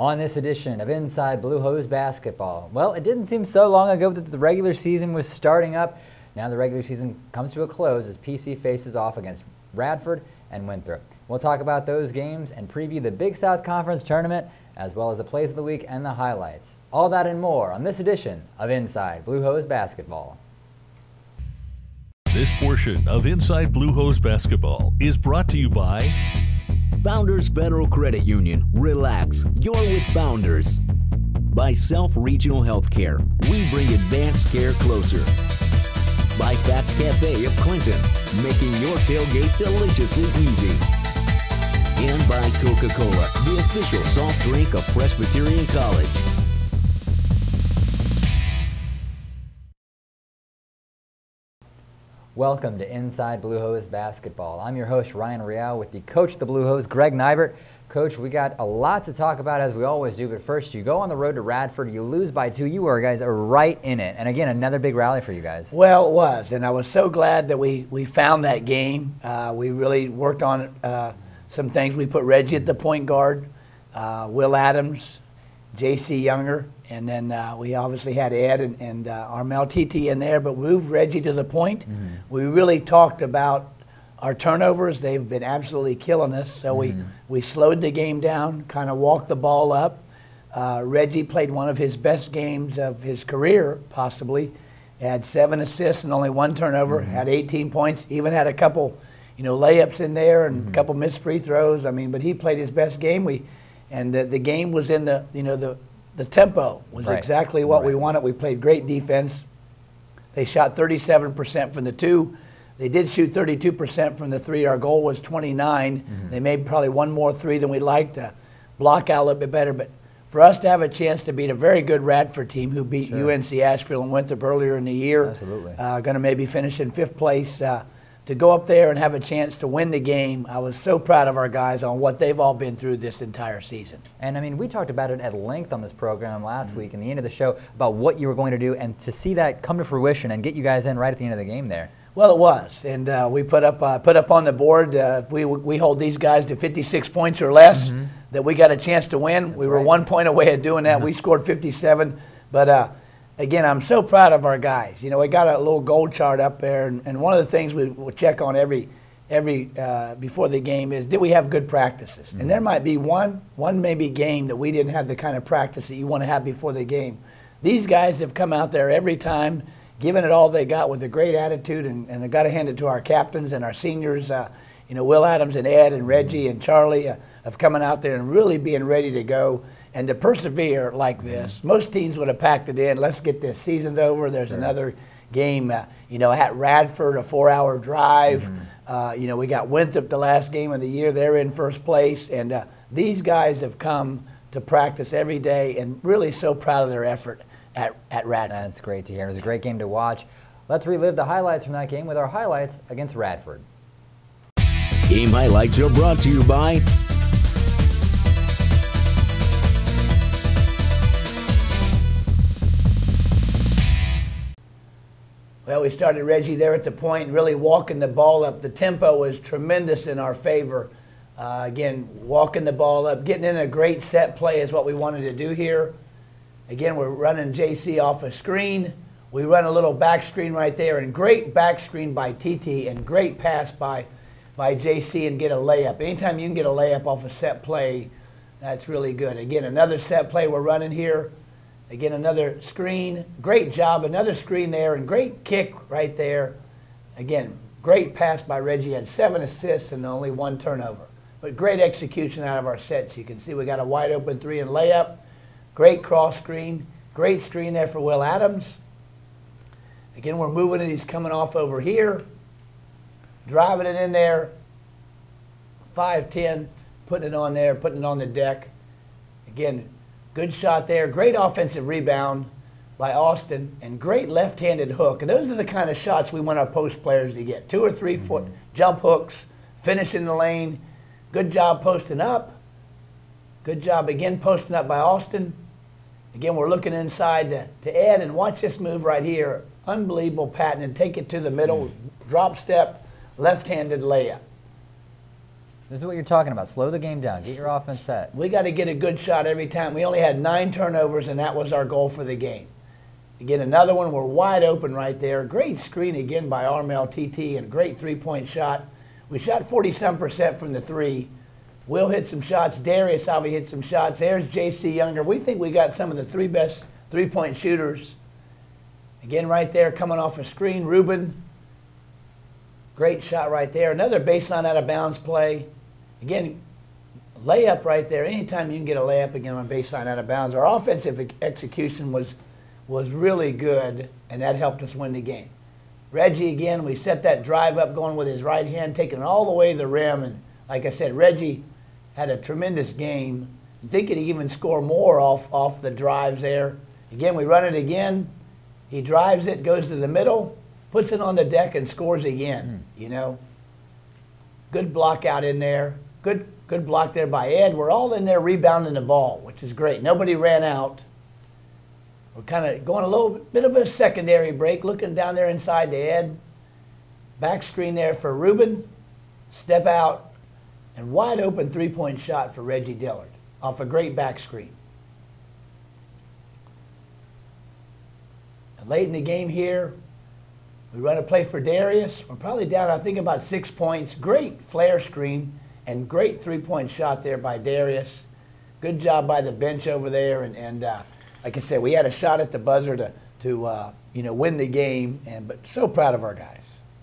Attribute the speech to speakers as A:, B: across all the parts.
A: On this edition of Inside Blue Hose Basketball, well, it didn't seem so long ago that the regular season was starting up. Now the regular season comes to a close as PC faces off against Radford and Winthrop. We'll talk about those games and preview the Big South Conference tournament, as well as the plays of the week and the highlights. All that and more on this edition of Inside Blue Hose Basketball.
B: This portion of Inside Blue Hose Basketball is brought to you by
C: Founders Federal Credit Union. Relax, you're with Founders. By Self Regional Healthcare, we bring advanced care closer. By Fats Cafe of Clinton, making your tailgate deliciously easy. And by Coca-Cola, the official soft drink of Presbyterian College.
A: Welcome to Inside Blue Hose Basketball. I'm your host, Ryan Real, with the coach of the Blue Hose, Gregg Nibert. Coach, we got a lot to talk about, as we always do, but first, you go on the road to Radford, you lose by 2. You guys are right in it. And again, another big rally for you guys.
D: Well, it was, and I was so glad that we found that game. We really worked on some things. We put Reggie at the point guard, Will Adams, J.C. Younger, and then we obviously had Ed and Armel TT in there, but we moved Reggie to the point. Mm-hmm. We really talked about our turnovers. They've been absolutely killing us, so we slowed the game down, kind of walked the ball up. Reggie played one of his best games of his career, possibly. Had 7 assists and only 1 turnover, had 18 points, even had a couple layups in there and a couple missed free throws. I mean, but he played his best game. And the game was in the tempo was exactly what we wanted. We played great defense. They shot 37% from the 2. They did shoot 32% from the 3. Our goal was 29. They made probably one more 3 than we'd like to block out a little bit better. But for us to have a chance to beat a very good Radford team who beat UNC Asheville and Winthrop earlier in the year, going to maybe finish in 5th place, to go up there and have a chance to win the game, I was so proud of our guys on what they've all been through this entire season.
A: And I mean, we talked about it at length on this program last week in the end of the show about what you were going to do, and to see that come to fruition and get you guys in right at the end of the game there.
D: Well, it was, and we put up on the board. If we hold these guys to 56 points or less, that we got a chance to win. We were 1 point away of doing that. We scored 57, but. Again, I'm so proud of our guys. We got a little goal chart up there, and one of the things we check on every before the game is, did we have good practices? And there might be one maybe game that we didn't have the kind of practice that you want to have before the game. These guys have come out there every time, giving it all they got with a great attitude, and I got to hand it to our captains and our seniors. Will Adams and Ed and Reggie and Charlie of coming out there and really being ready to go. And to persevere like this, most teams would have packed it in. Let's get this season's over. There's another game, at Radford, a 4-hour drive. We got Winthrop the last game of the year. They're in 1st place. And these guys have come to practice every day, and really so proud of their effort at Radford.
A: That's great to hear. It was a great game to watch. Let's relive the highlights from that game with our highlights against Radford.
C: Game highlights are brought to you by
D: Well, we started Reggie there at the point, really walking the ball up. The tempo was tremendous in our favor. Again, walking the ball up, getting in a great set play is what we wanted to do here. Again, we're running JC off a screen. We run a little back screen right there, and great back screen by TT, and great pass by JC, and get a layup. Anytime you can get a layup off a set play, that's really good. Again, another set play we're running here. Again, another screen. Great job. Another screen there, and great kick right there. Again, great pass by Reggie. Had 7 assists and only 1 turnover. But great execution out of our sets. You can see we got a wide open 3 and layup. Great cross screen. Great screen there for Will Adams. Again, we're moving it. He's coming off over here. Driving it in there. 5-10. Putting it on there. Putting it on the deck. Again, good shot there. Great offensive rebound by Austin, and great left-handed hook. And those are the kind of shots we want our post players to get. 2 or 3 foot jump hooks, finish in the lane. Good job posting up. Good job again posting up by Austin. Again, we're looking inside to Ed, and watch this move right here. Unbelievable patent, and take it to the middle. Drop step, left-handed layup.
A: This is what you're talking about. Slow the game down. Get your offense set.
D: We got to get a good shot every time. We only had 9 turnovers, and that was our goal for the game. Again, another one. We're wide open right there. Great screen again by Armel TT, and great three-point shot. We shot 40-some% from the 3. Will hit some shots. Darius obviously hit some shots. There's J.C. Younger. We think we got some of the 3 best three-point shooters. Again, right there, coming off a screen. Ruben, great shot right there. Another baseline out of bounds play. Again, layup right there. Anytime you can get a layup again on baseline out of bounds. Our offensive execution was really good, and that helped us win the game. Reggie, again, we set that drive up going with his right hand, taking it all the way to the rim. And like I said, Reggie had a tremendous game. I think he'd even score more off the drives there. Again, we run it again. He drives it, goes to the middle, puts it on the deck, and scores again, you know. Good block out in there. Good block there by Ed. We're all in there rebounding the ball, which is great. Nobody ran out. We're kind of going a little bit of a secondary break, looking down there inside to Ed. Back screen there for Ruben. Step out, and wide open three-point shot for Reggie Dillard off a great back screen. And late in the game here, we run a play for Darius. We're probably down, I think, about 6 points. Great flare screen and great three-point shot there by Darius. Good job by the bench over there. And like I said, we had a shot at the buzzer to win the game. But so proud of our guys.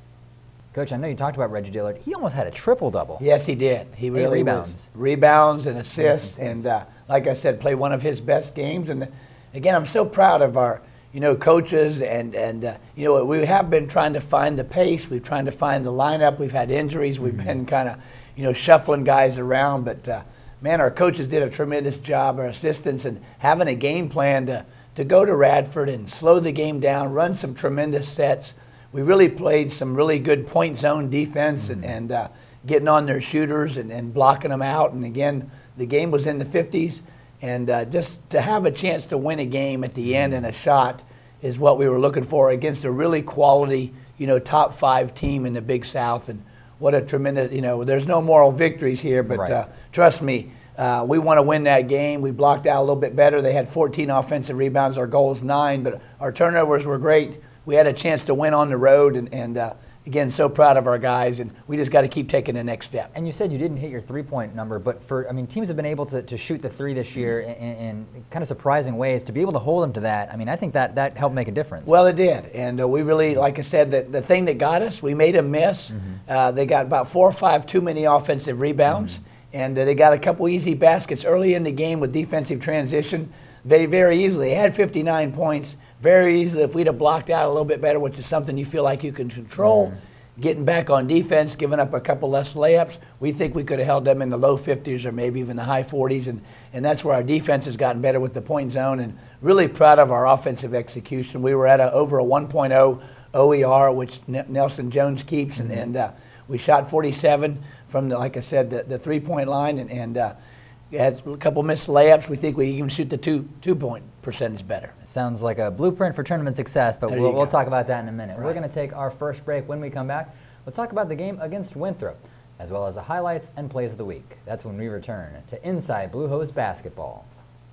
A: Coach, I know you talked about Reggie Dillard. He almost had a triple-double.
D: Yes, he did. He really
A: rebounds.
D: Rebounds and assists. And like I said, played one of his best games. And again, I'm so proud of our coaches, and we have been trying to find the pace. We've trying to find the lineup. We've had injuries. We've been kind of, shuffling guys around. But, man, our coaches did a tremendous job, our assistants, and having a game plan to go to Radford and slow the game down, run some tremendous sets. We really played some really good point zone defense and getting on their shooters and blocking them out. And, again, the game was in the 50s. And just to have a chance to win a game at the end and a shot is what we were looking for against a really quality, top 5 team in the Big South. And what a tremendous, there's no moral victories here, but
A: right.
D: Trust me, we want to win that game. We blocked out a little bit better. They had 14 offensive rebounds. Our goal is 9, but our turnovers were great. We had a chance to win on the road, and again, so proud of our guys, and we just got to keep taking the next step.
A: And you said you didn't hit your three-point number, but teams have been able to shoot the 3 this year in kind of surprising ways. To be able to hold them to that, I think that helped make a difference.
D: Well, it did, and we really, like I said, the thing that got us, we made them miss. They got about 4 or 5 too many offensive rebounds, and they got a couple easy baskets early in the game with defensive transition. Very, very easily. They had 59 points. Very easily, if we'd have blocked out a little bit better, which is something you feel like you can control, getting back on defense, giving up a couple less layups, we think we could have held them in the low 50s or maybe even the high 40s, and that's where our defense has gotten better with the point zone, and really proud of our offensive execution. We were at over a 1.0 OER, which Nelson Jones keeps, and we shot 47 from, like I said, the three-point line, and had a couple missed layups. We think we even shoot the two-point percentage better.
A: Sounds like a blueprint for tournament success, but we'll talk about that in a minute.
D: Right.
A: We're going to take our first break. When we come back, we'll talk about the game against Winthrop, as well as the highlights and plays of the week. That's when we return to Inside Blue Hose Basketball.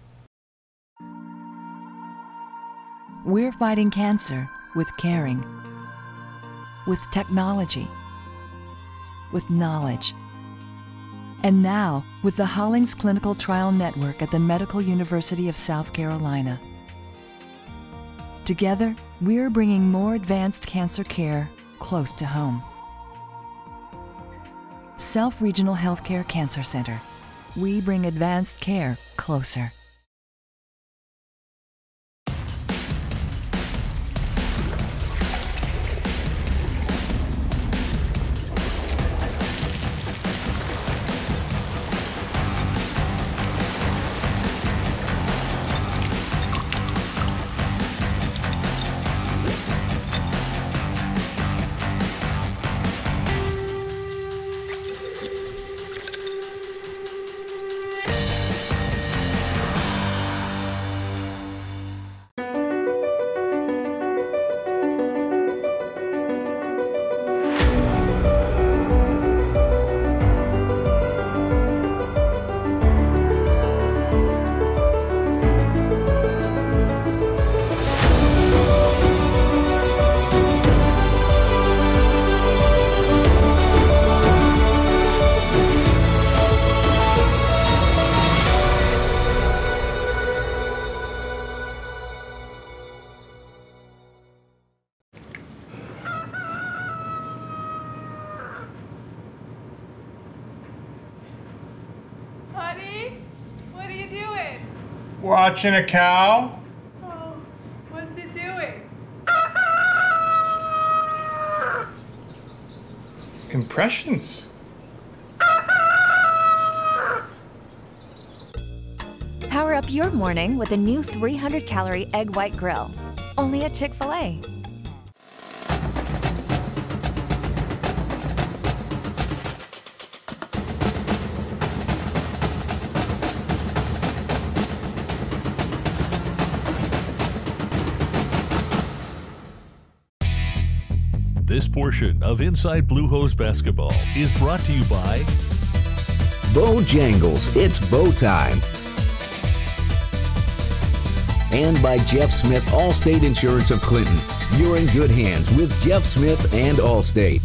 E: We're fighting cancer with caring, with technology, with knowledge. And now, with the Hollings Clinical Trial Network at the Medical University of South Carolina. Together, we're bringing more advanced cancer care close to home. Self Regional Healthcare Cancer Center. We bring advanced care closer.
F: Watching a cow.
G: Oh, what's it doing?
F: Impressions.
H: Power up your morning with a new 300-calorie egg white grill. Only at Chick-fil-A.
B: This portion of Inside Blue Hose Basketball is brought to you by
C: Bojangles, it's bow time. And by Jeff Smith, Allstate Insurance of Clinton. You're in good hands with Jeff Smith and Allstate.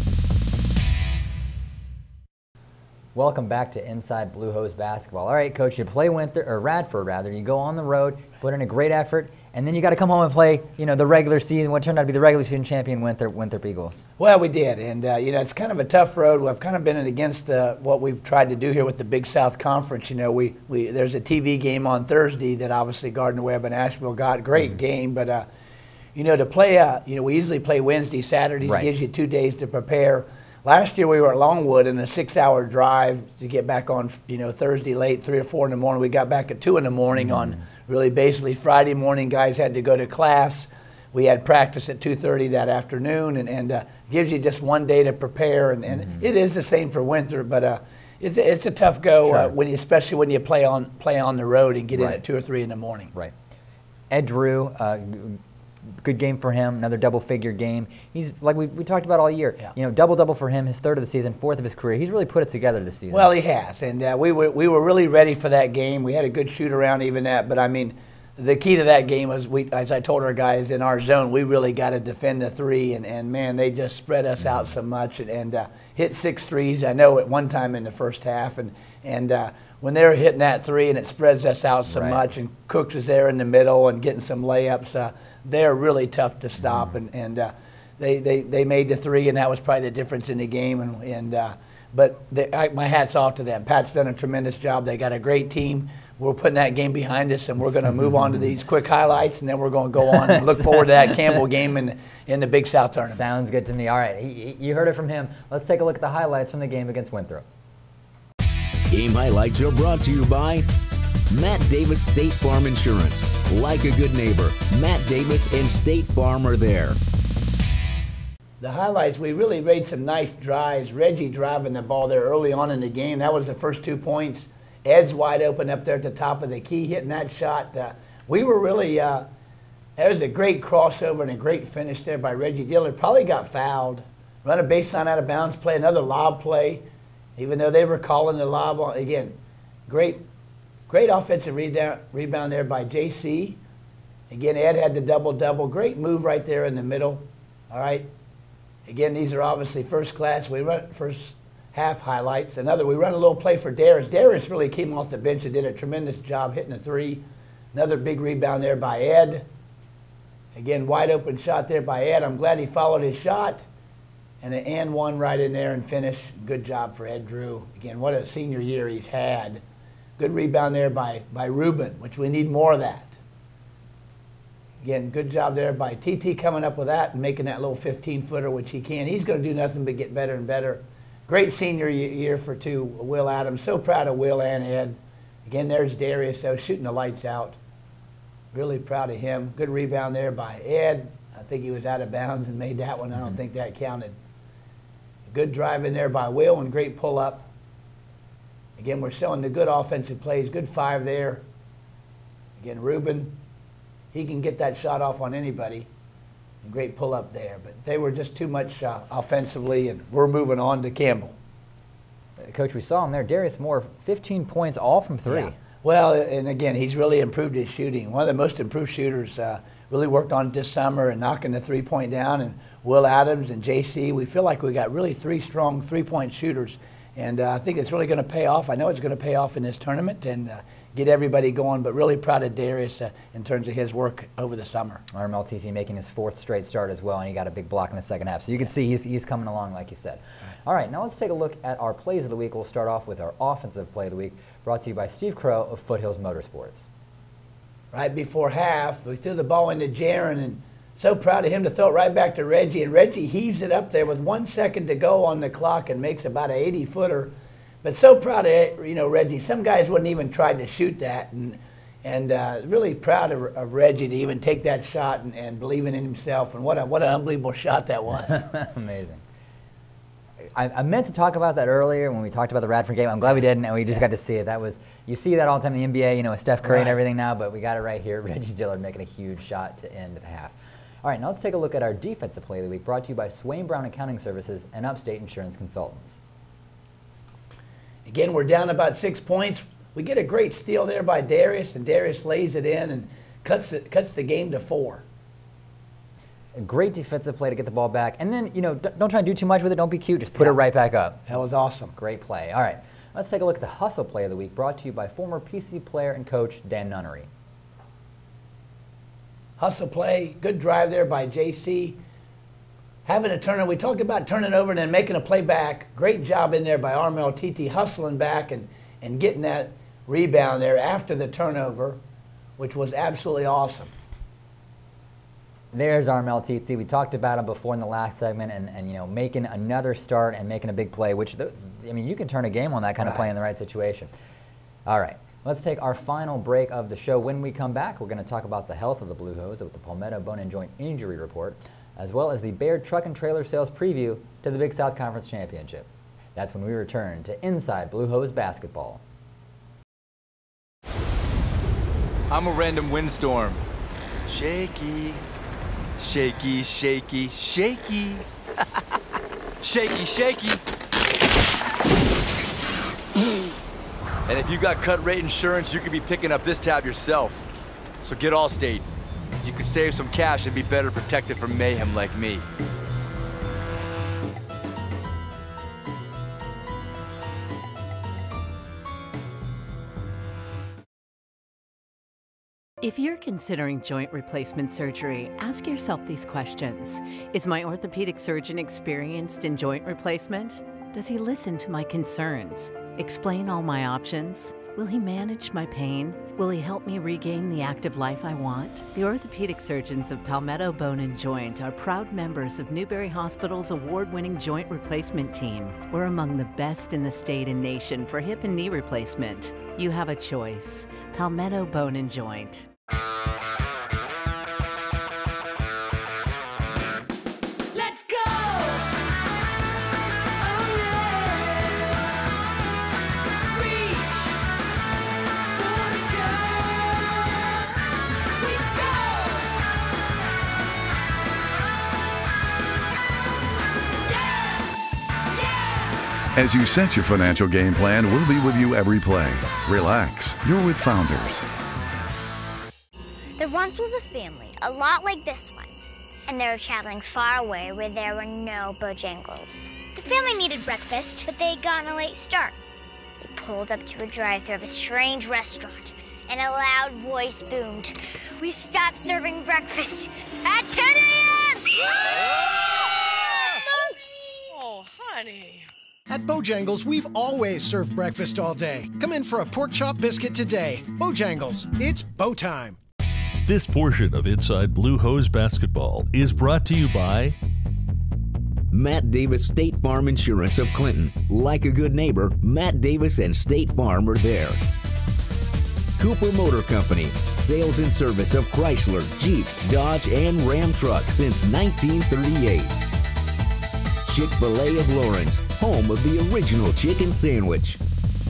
A: Welcome back to Inside Blue Hose Basketball. All right, Coach, you play Radford rather. You go on the road, put in a great effort, and then you got to come home and play, the regular season, what turned out to be the regular season champion Winthrop Eagles.
D: Well, we did, and it's kind of a tough road. We've kind of been against what we've tried to do here with the Big South Conference. There's a TV game on Thursday that obviously Gardner Webb and Asheville got. Great game, but to play, we usually play Wednesday, Saturdays.
A: Right.
D: Gives you 2 days to prepare. Last year we were at Longwood in a 6-hour drive to get back on, Thursday late, 3 or 4 in the morning. We got back at 2 in the morning on really basically Friday morning. Guys had to go to class. We had practice at 2:30 that afternoon, and gives you just 1 day to prepare. And it is the same for Winthrop, but it's a tough go
A: Sure.
D: especially when you play on the road and get in
A: Right.
D: at 2 or 3 in the morning.
A: Right. Ed Drew, good game for him, another double-figure game. He's, like we talked about all year,
D: Yeah.
A: double-double for him, his third of the season, fourth of his career. He's really put it together this season.
D: Well, he has, and we were really ready for that game. We had a good shoot around even that, but I mean, the key to that game was as I told our guys in our zone, we really got to defend the three, and man, they just spread us out so much and hit 6 threes. I know at one time in the first half, and when they're hitting that three and it spreads us out so
A: Right.
D: much, and Cooks is there in the middle and getting some layups, they're really tough to stop, and they made the three, and that was probably the difference in the game. But my hat's off to them. Pat's done a tremendous job. They got a great team. We're putting that game behind us, and we're going to move on to these quick highlights, and then we're going to go on and look forward to that Campbell game in the Big South tournament.
A: Sounds good to me. All right, you heard it from him. Let's take a look at the highlights from the game against Winthrop.
C: Game highlights are brought to you by Matt Davis State Farm Insurance. Like a good neighbor, Matt Davis and State Farm are there.
D: The highlights, we really made some nice drives. Reggie driving the ball there early on in the game. That was the first 2 points. Ed's wide open up there at the top of the key, hitting that shot. We were really, there was a great crossover and a great finish there by Reggie Dillard. Probably got fouled. Run a baseline out of bounds, play another lob play, even though they were calling the lob on. Again, great offensive rebound there by JC. Again, Ed had the double-double. Great move right there in the middle. All right. Again, these are obviously first class. We run first half highlights. We run a little play for Darius. Darius really came off the bench and did a tremendous job hitting a three. Another big rebound there by Ed. Again, wide open shot there by Ed. I'm glad he followed his shot. And an and one right in there and finish. Good job for Ed Drew. Again, what a senior year he's had. Good rebound there by Ruben, which we need more of that. Again, good job there by TT coming up with that and making that little 15-footer, which he can. He's going to do nothing but get better and better. Great senior year for Will Adams. So proud of Will and Ed. Again, there's Darius, though, shooting the lights out. Really proud of him. Good rebound there by Ed. I think he was out of bounds and made that one. I don't think that counted. Good drive in there by Will and great pull-up. Again, we're showing the good offensive plays. Good 5 there. Again, Ruben, he can get that shot off on anybody. And great pull-up there. But they were just too much offensively, and we're moving on to Campbell.
A: Coach, we saw him there. Darius Moore, 15 points, all from 3.
D: Yeah. Well, and again, he's really improved his shooting. One of the most improved shooters. Really worked on it this summer and knocking the three-point down. And Will Adams and JC, we feel like we got really 3 strong three-point shooters. And I think it's really going to pay off. I know it's going to pay off in this tournament and get everybody going, but really proud of Darius in terms of his work over the summer.
A: RMLTC making his 4th straight start as well, and he got a big block in the second half. So you can see he's coming along, like you said. All right, now let's take a look at our plays of the week. We'll start off with our offensive play of the week, brought to you by Steve Crow of Foothills Motorsports.
D: right before half. We threw the ball into Jaron, and so proud of him to throw it right back to Reggie. And Reggie heaves it up there with 1 second to go on the clock and makes about an 80-footer. But so proud of Reggie. Some guys wouldn't even try to shoot that, and really proud of Reggie to even take that shot and believing in himself. And what an unbelievable shot that was.
A: Amazing. I meant to talk about that earlier when we talked about the Radford game. I'm glad we didn't, and we just got to see it. That was, you see that all the time in the NBA, with Steph Curry and everything now, but we got it right here. Reggie Dillard making a huge shot to end the half. All right, now let's take a look at our defensive play of the week, brought to you by Swain Brown Accounting Services and Upstate Insurance Consultants.
D: Again, we're down about 6 points. We get a great steal there by Darius, and Darius lays it in and cuts the game to 4.
A: A great defensive play to get the ball back. And then, don't try and do too much with it. Don't be cute. Just put it right back up.
D: That was awesome.
A: Great play. All right, let's take a look at the hustle play of the week, brought to you by former PC player and coach Dan Nunnery.
D: Hustle play, good drive there by JC. Having a turnover, we talked about turning over and then making a play back. Great job in there by Armel TT, hustling back and getting that rebound there after the turnover, which was absolutely awesome.
A: There's Armel TT. We talked about him before in the last segment, and making another start and making a big play, which, you can turn a game on that kind of play in the right situation. All right, let's take our final break of the show. When we come back, we're going to talk about the health of the Blue Hose with the Palmetto Bone and Joint Injury Report, as well as the Baird Truck and Trailer Sales preview to the Big South Conference Championship. That's when we return to Inside Blue Hose Basketball.
I: I'm a random windstorm. Shaky, shaky, shaky, shaky. Shaky, shaky. And if you got cut rate insurance, you could be picking up this tab yourself. So get Allstate. You could save some cash and be better protected from mayhem like me.
J: If you're considering joint replacement surgery, ask yourself these questions. Is my orthopedic surgeon experienced in joint replacement? Does he listen to my concerns? Explain all my options? Will he manage my pain? Will he help me regain the active life I want? The orthopedic surgeons of Palmetto Bone and Joint are proud members of Newberry Hospital's award-winning joint replacement team. We're among the best in the state and nation for hip and knee replacement. You have a choice. Palmetto Bone and Joint.
K: Let's go! Oh yeah! Reach for the sky. We go! Yeah! Yeah!
L: As you set your financial game plan, we'll be with you every play. Relax. You're with Founders.
M: There once was a family, a lot like this one, and they were traveling far away where there were no Bojangles. The family needed breakfast, but they had gotten a late start. They pulled up to a drive-thru of a strange restaurant, and a loud voice boomed, "We stopped serving breakfast at 10 a.m.!
K: Oh, honey.
N: At Bojangles, we've always served breakfast all day. Come in for a pork chop biscuit today. Bojangles, it's Bo time.
B: This portion of Inside Blue Hose Basketball is brought to you by
C: Matt Davis State Farm Insurance of Clinton. Like a good neighbor, Matt Davis and State Farm are there. Cooper Motor Company, sales and service of Chrysler, Jeep, Dodge, and Ram trucks since 1938. Chick-fil-A of Lawrence, home of the original chicken sandwich.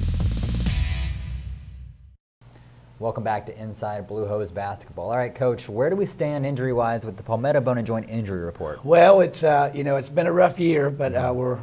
A: Welcome back to Inside Blue Hose Basketball. All right, Coach, where do we stand injury-wise with the Palmetto Bone and Joint Injury Report?
D: Well, it's it's been a rough year, but we're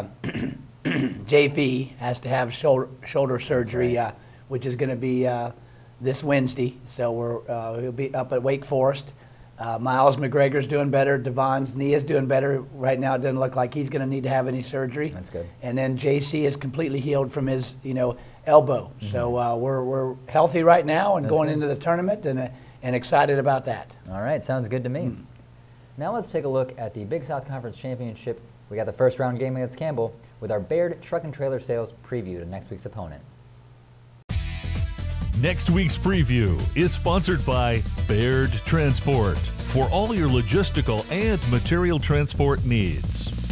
D: JV has to have shoulder surgery, which is going to be this Wednesday. So he'll be up at Wake Forest. Miles McGregor's doing better. Devon's knee is doing better. Right now, it doesn't look like he's going to need to have any surgery.
A: That's good.
D: And then JC is completely healed from his elbow. Mm-hmm. So we're healthy right now and
A: That's
D: going
A: good.
D: into the tournament and excited about that.
A: All right, sounds good to me. Now let's take a look at the Big South Conference Championship. We got the first round game against Campbell with our Baird Truck and Trailer Sales preview to next week's opponent.
B: Next week's preview is sponsored by Baird Transport for all your logistical and material transport needs.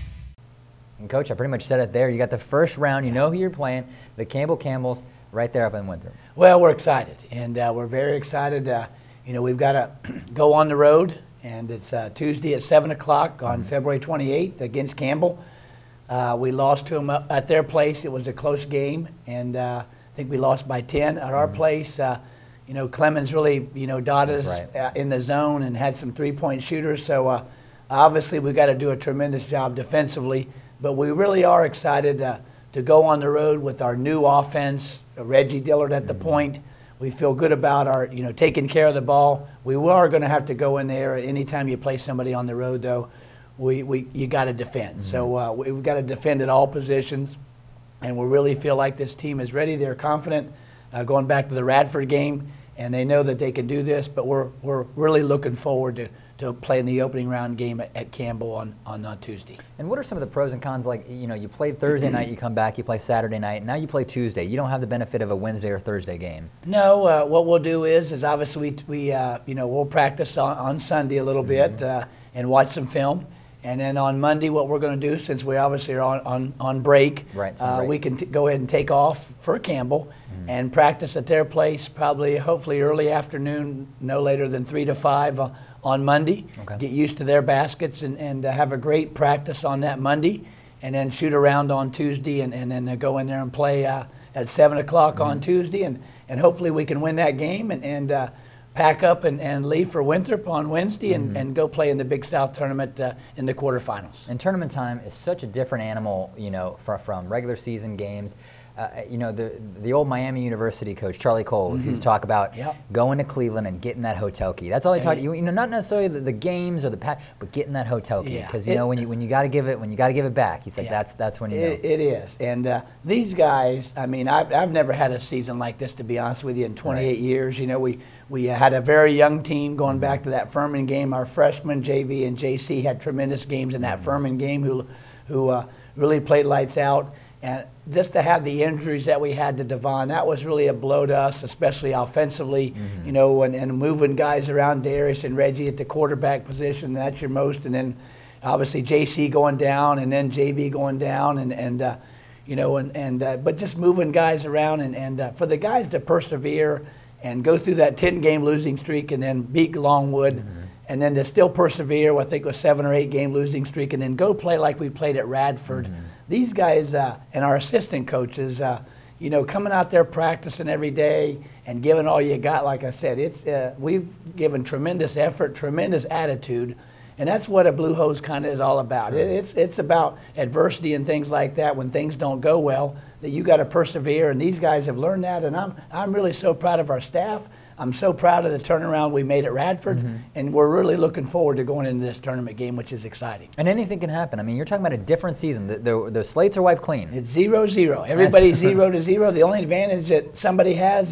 A: And Coach, I pretty much said it there. You got the first round. You know who you're playing. The Campbell Camels right there up in Winthrop.
D: Well, we're excited, and we're very excited. We've got to go on the road, and it's Tuesday at 7 o'clock on February 28th against Campbell. We lost to them at their place. It was a close game, and I think we lost by 10 at our place. Clemens really, dotted us in the zone and had some three-point shooters. So obviously we've got to do a tremendous job defensively, but we really are excited to go on the road with our new offense, Reggie Dillard at the point. We feel good about our, taking care of the ball. We are going to have to go in there. Anytime you play somebody on the road, though, you got to defend. So we've got to defend at all positions, and we really feel like this team is ready. They're confident going back to the Radford game, and they know that they can do this. But we're really looking forward to playing the opening round game at Campbell on Tuesday.
A: And what are some of the pros and cons? Like, you played Thursday night, you come back, you play Saturday night, now you play Tuesday. You don't have the benefit of a Wednesday or Thursday game.
D: No, what we'll do is obviously we'll practice on Sunday a little bit and watch some film. And then on Monday, what we're going to do, since we obviously are on break, we can go ahead and take off for Campbell and practice at their place, hopefully early afternoon, no later than 3 to 5 on Monday. Get used to their baskets and have a great practice on that Monday, and then shoot around on Tuesday and then go in there and play at 7 o'clock on Tuesday. And hopefully we can win that game and pack up and leave for Winthrop on Wednesday and go play in the Big South tournament in the quarterfinals.
A: And tournament time is such a different animal, from regular season games. The old Miami University coach, Charlie Cole, used to talk about going to Cleveland and getting that hotel key. That's all he talked. Not necessarily the games or the but getting that hotel key. Because when you got to give it back, he's like that's when you know.
D: It is. And these guys, I mean, I've never had a season like this, to be honest with you, in 28 years. We had a very young team going back to that Furman game. Our freshmen, JV and JC, had tremendous games in that Furman game who really played lights out. And just to have the injuries that we had to Devon, that was really a blow to us, especially offensively, and moving guys around, Darius and Reggie at the quarterback position, that's your most. And then obviously JC going down and then JV going down but just moving guys around and for the guys to persevere and go through that 10-game losing streak and then beat Longwood and then to still persevere, I think it was 7 or 8 game losing streak, and then go play like we played at Radford. These guys and our assistant coaches, coming out there practicing every day and giving all you got, like I said, we've given tremendous effort, tremendous attitude, and that's what a Blue Hose kind of is all about. It's about adversity and things like that when things don't go well, that you got to persevere, and these guys have learned that, and I'm really so proud of our staff. I'm so proud of the turnaround we made at Radford, and we're really looking forward to going into this tournament game, which is exciting.
A: And anything can happen. I mean, you're talking about a different season. The slates are wiped clean.
D: It's 0-0. Everybody's 0-0. The only advantage that somebody has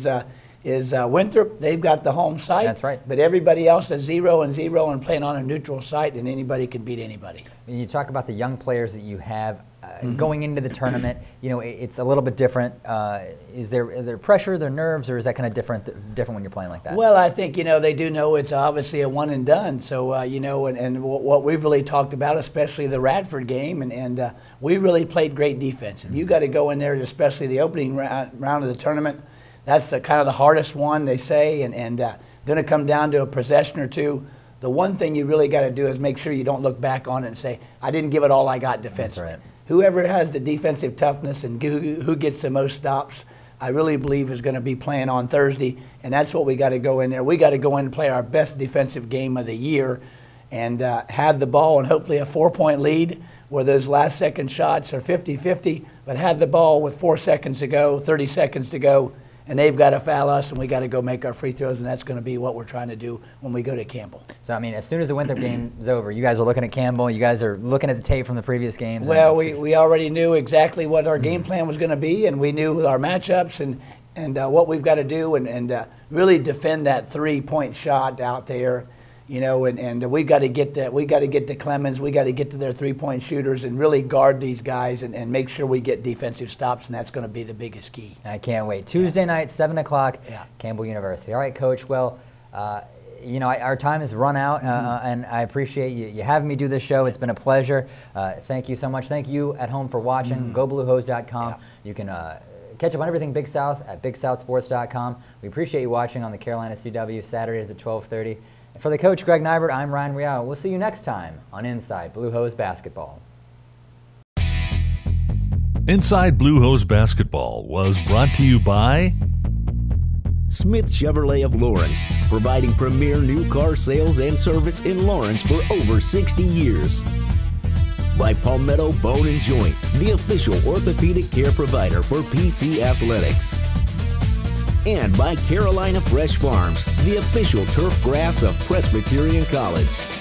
D: is Winthrop. They've got the home site.
A: That's right.
D: But everybody else is 0-0 and playing on a neutral site, and anybody can beat anybody.
A: And you talk about the young players that you have going into the tournament. It's a little bit different. Is there pressure, their nerves, or is that kind of different when you're playing like that?
D: Well, I think they do know it's obviously a one and done. So and what we've really talked about, especially the Radford game, and we really played great defense. And you got to go in there, especially the opening round of the tournament. That's kind of the hardest one, they say, and going to come down to a possession or two. The one thing you really got to do is make sure you don't look back on it and say, I didn't give it all I got defensively.
A: That's right.
D: Whoever has the defensive toughness and who gets the most stops, I really believe is going to be playing on Thursday, and that's what we got to go in there. We got to go in and play our best defensive game of the year and have the ball and hopefully a 4-point lead where those last-second shots are 50-50, but have the ball with 4 seconds to go, 30 seconds to go, and they've got to foul us, and we got to go make our free throws, and that's going to be what we're trying to do when we go to Campbell.
A: So, I mean, as soon as the Winthrop game is over, you guys are looking at Campbell, you guys are looking at the tape from the previous games.
D: Well, we already knew exactly what our game plan was going to be, and we knew our matchups and what we've got to do and really defend that 3-point shot out there You know, and we got to get to Clemens, we got to get to their three-point shooters and really guard these guys and make sure we get defensive stops, and that's going to be the biggest key.
A: I can't wait. Tuesday night, 7 o'clock, Campbell University. All right, Coach. Well, you know, our time has run out, and I appreciate you having me do this show. It's been a pleasure. Thank you so much. Thank you at home for watching. GoBlueHose.com. You can catch up on everything Big South at BigSouthSports.com. We appreciate you watching on the Carolina CW Saturdays at 12:30. For the coach, Gregg Nibert, I'm Ryan Rial. We'll see you next time on Inside Blue Hose Basketball.
B: Inside Blue Hose Basketball was brought to you by
C: Smith Chevrolet of Lawrence, providing premier new car sales and service in Lawrence for over 60 years. By Palmetto Bone and Joint, the official orthopedic care provider for PC Athletics. And by Carolina Fresh Farms, the official turf grass of Presbyterian College.